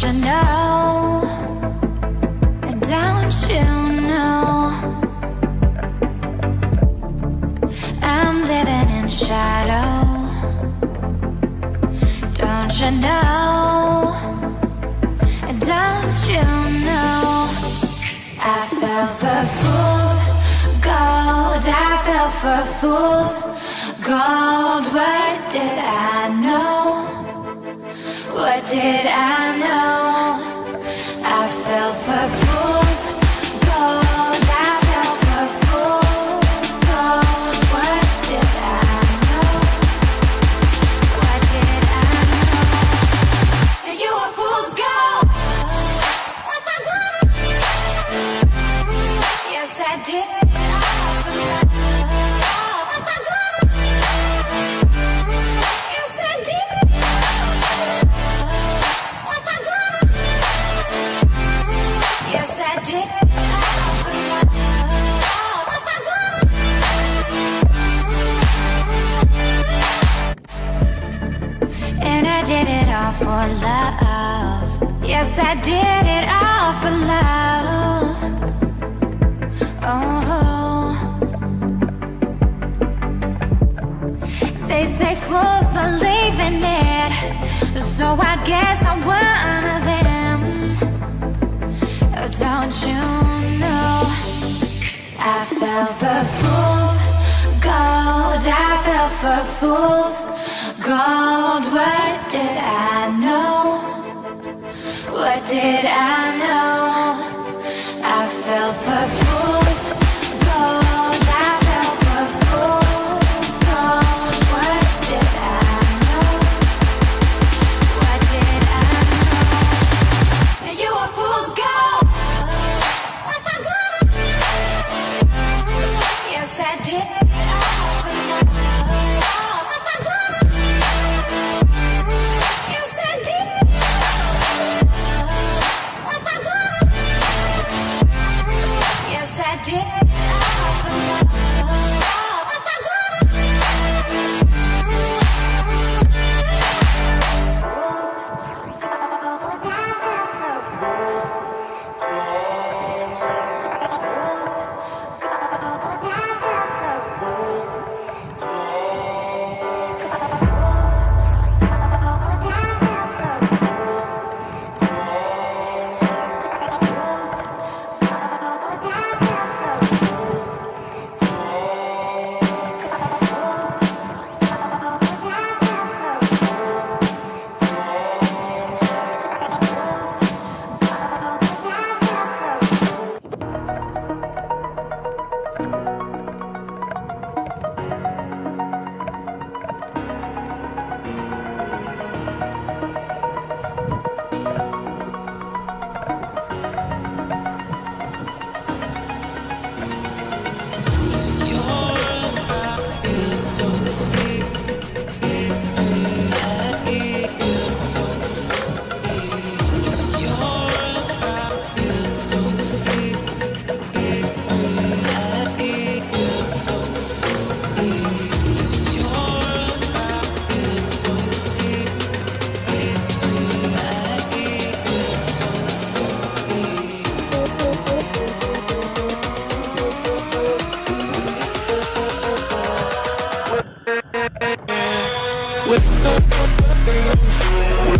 you know? Don't you know? I'm living in shadow. Don't you know? Don't you know? I fell for fool's gold. I fell for fool's gold. What did I know? What did I know? I fell for fool's gold. I fell for fool's gold. What did I know? What did I know? You were fool's gold. Yes, I did. For love, yes, I did it all for love. Oh, they say fools believe in it, so I guess I'm one of them. Oh, don't you know? I fell for fool's gold. I fell for fool's gold. What did I know? What did I know? I fell for fool's gold. I fell for fool's gold. What did I know? What did I know? You were fool's gold. Yes, I did. With